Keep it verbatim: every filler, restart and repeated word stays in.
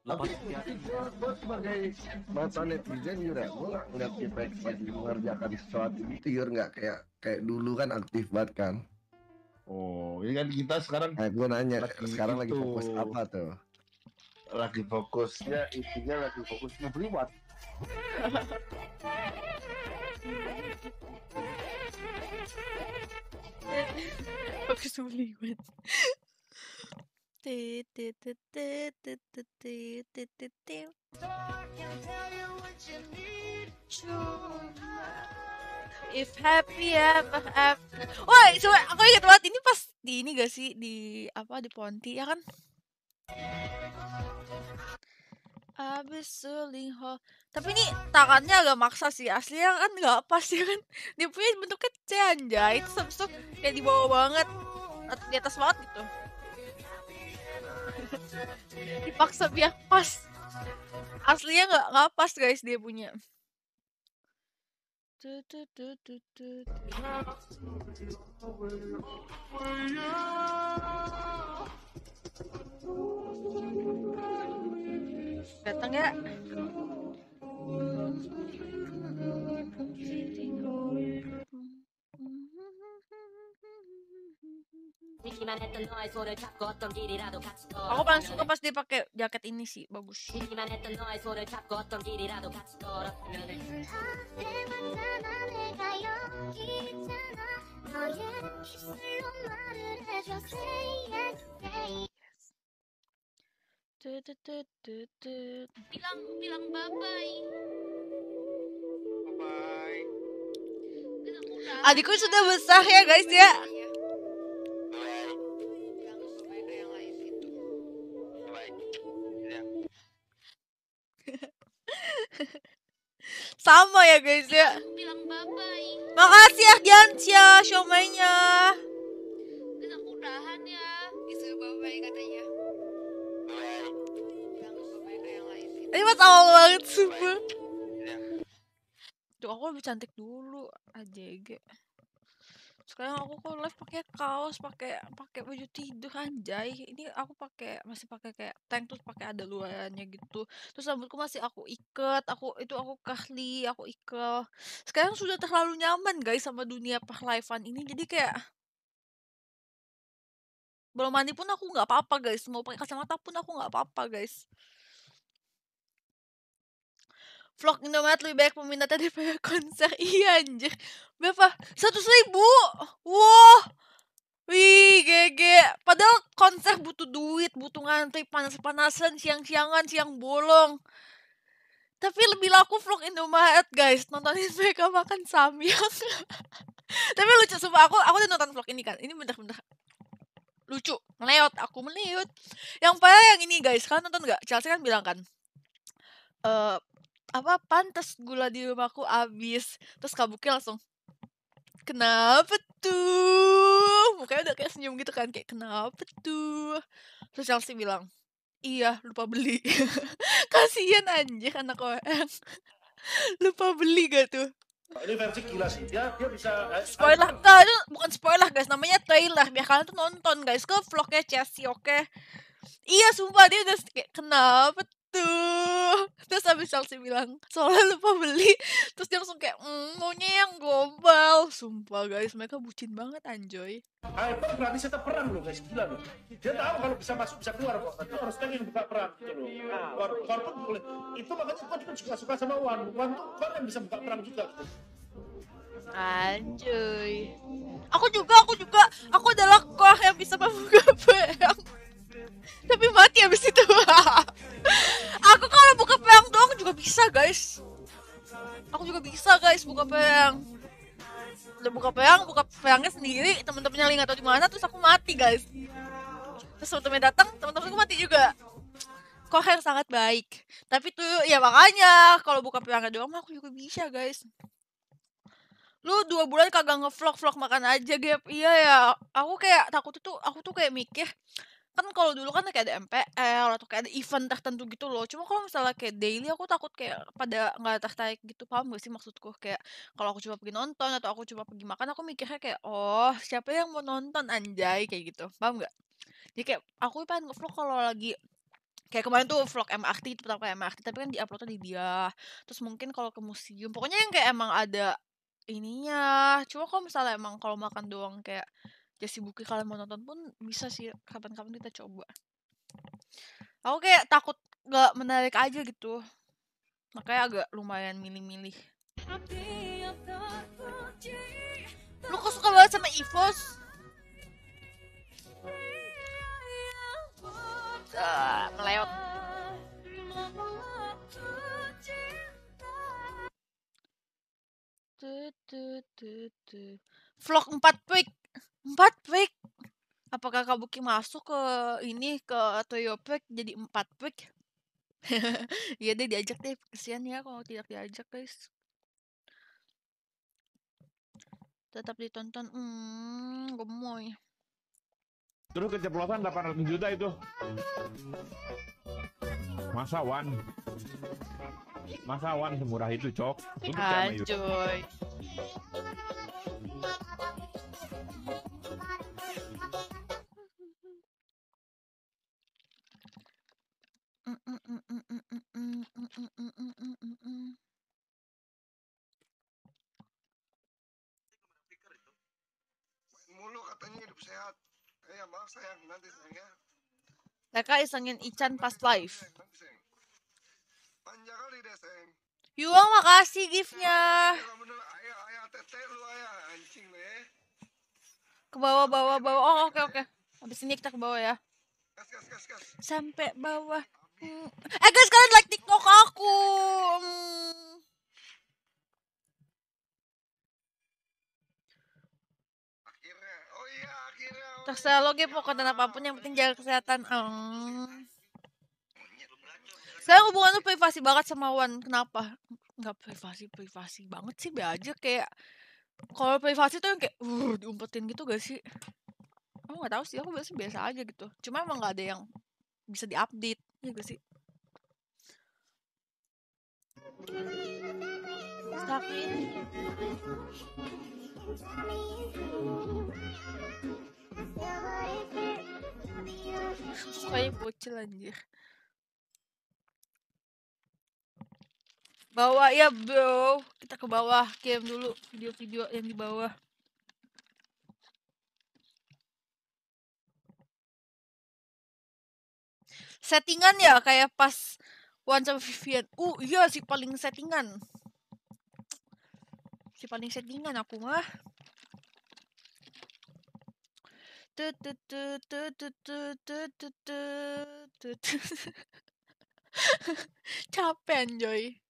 Lepas Tapi ya, gue gue sebagai mata netizen juga gue nggak ngeliat kita lagi mengerjakan sesuatu gitu Yur, nggak kayak kayak dulu kan aktif banget kan. Oh, ini kan kita sekarang Nah, gue nanya lagi sekarang lagi itu fokus apa tuh? lagi fokusnya intinya lagi fokus beli watt. Fokus beliwat. Tit tit tit tit tit tit tit tit tit tit. If happy ever after. Wah, coba aku ingat banget ini pas di ini gak sih di apa di Ponti ya kan? Abis seling ho. Tapi ini tangannya agak maksa sih. Aslinya kan nggak pas ya kan. Dia punya bentuknya C anjay. Terus habis itu kayak di bawah banget. Atau di atas banget gitu. Dipaksa biar pas. Aslinya nggak nggak pas guys dia punya. Tut, tut, tut, tut, tut. Datang ya. Aku paling suka pas dia pakai jaket ini sih, bagus. Tut, tut, tut, tut, tut. Bilang bilang bye bye. Bye. Adikku sudah besar ya guys ya. Sama ya guys ya. Bilang bye bye. Makasih Ardiansyah siomanya. Bilang udahan ya. Disuruh bye bye katanya. Bilang bye bye ke yang lain. Ini mas awal banget sumpah. Tuh aku lebih cantik dulu A J G. Sekarang aku kok live pakai kaos, pakai pakai baju tidur anjay. Ini aku pakai masih pakai kayak tank terus pakai ada luarannya gitu. Terus rambutku masih aku ikat, aku itu aku curly, aku ikel. Sekarang sudah terlalu nyaman guys sama dunia perlivean ini. Jadi kayak belum mandi pun aku nggak apa-apa guys. Mau pakai kacamata pun aku nggak apa-apa guys. Vlog Indomaret lebih banyak peminatnya daripada konser. Iya anjir. Berapa? Seratus ribu. Wow. Wih, G G. Padahal konser butuh duit, butuh ngantri panas-panasan, siang-siangan, siang bolong. Tapi lebih laku vlog Indomaret, guys. Nontonin mereka makan samyang. Tapi lucu, sumpah. Aku aku udah nonton vlog ini kan. Ini bener-bener lucu. Meleot. Aku meleot. Yang parah yang ini, guys. Kalian nonton gak? Chelsea kan bilang kan. Eh, apa pantas gula di rumahku habis. Terus Kabuki langsung, kenapa tuh? Mukanya udah kayak senyum gitu kan, kayak kenapa tuh? Terus Chelsea bilang, iya lupa beli. Kasian anjir anak orang. Lupa beli gak tuh? Ini versi gila sih, dia dia bisa Spoiler, enggak, itu bukan spoiler guys, namanya trailer. Biar kalian tuh nonton guys, ke vlognya Chelsea, oke? Okay? Iya sumpah dia udah kayak kenapa tuh? Terus habis Chelsea bilang soalnya lupa beli. Terus dia langsung kayak mmm, maunya yang global. Sumpah guys, mereka bucin banget anjoy. Hyper berani setup perang loh guys, gila loh. Dia tahu kalau bisa masuk bisa keluar kok. Itu harus pengen buka perang gitu loh. Korban boleh. Itu makanya kok juga juga suka sama Wan. Wan tuh kan yang bisa buka perang juga. Anjoy. Aku juga, aku juga, aku adalah kok yang bisa membuka perang. Tapi mati abis itu. Aku kalau buka perang doang juga bisa guys. Aku juga bisa guys buka perang. Udah buka perang, buka perangnya sendiri, temen-temennya lagi nggak tahu di mana, terus aku mati guys. Terus temen-temennya datang, temen-temenku mati juga. Koher sangat baik. Tapi tuh ya makanya kalau buka perangnya doang aku juga bisa guys. Lu dua bulan kagak nge-vlog-vlog makan aja Gap. Iya ya. Aku kayak takut itu, aku tuh kayak mikir kan kalau dulu kan kayak ada M P L atau kayak ada event tertentu gitu loh. Cuma kalau misalnya kayak daily aku takut kayak pada nggak tertarik gitu. Paham gak sih maksudku? Kayak kalau aku cuma pergi nonton atau aku cuma pergi makan, aku mikirnya kayak oh siapa yang mau nonton anjay kayak gitu. Paham gak? Jadi kayak aku pengen nge-vlog kalau lagi Kayak kemarin tuh vlog M R T, itu pertama kali M R T, tapi kan di-upload-nya di dia. Terus mungkin kalau ke museum, pokoknya yang kayak emang ada ininya. Cuma kalau misalnya emang kalau makan doang kayak Jesse Buki kalian mau nonton pun bisa sih, kapan-kapan kita coba. Aku kayak takut nggak menarik aja gitu. Makanya agak lumayan milih-milih. Lu kok suka banget sama EVOS? Uh, meleot. Tuh, tuh, tuh, tuh. Vlog empat week. empat week. Apakah Kabuki masuk ke ini ke Toyopek jadi empat week? Iya deh, diajak deh. Kesian ya kalau tidak diajak, guys. Tetap ditonton. Hmm, gemoy. Terus keceplosan delapan ratus juta itu. Masa Wan? Masa Wan semurah itu, Cok? Lu percaya sama itu? Anjoy. Mulu katanya hidup sehat. Eh, ya maaf sayang, nanti sayang ya. Mereka isengin Ican pas live. Nanti sayang. Panjang kali deh sayang. Yuang makasih giftnya. Ayah bener, ayah ayah tete lu ayah anjing deh. Ke bawah bawah bawah. Oh oke oke. Habis ini kita ke bawah ya. Gas gas gas gas. Sampai bawah. Hmm. Eh guys, kalian like TikTok aku. Hmm. Akhirnya, oh iya akhirnya. Oh Terserah lo Gep, mau konten apapun yang penting jaga kesehatan. Hmm. Sekarang hubungan lu privasi banget sama Wan. Kenapa? Nggak privasi-privasi banget sih, be aja kayak kalau privasi tuh yang kayak uh, diumpetin gitu gak sih? Aku nggak tahu sih, aku biasa biasa aja gitu. Cuma emang nggak ada yang bisa diupdate, ya gak sih? Sakit. Kayak bocil anjir. Bawah ya bro, kita ke bawah, kirim dulu video-video yang di bawah. Settingan ya kayak pas Wan sama Vivian. Uh iya si paling settingan. Si paling settingan aku mah. Capek anjoy.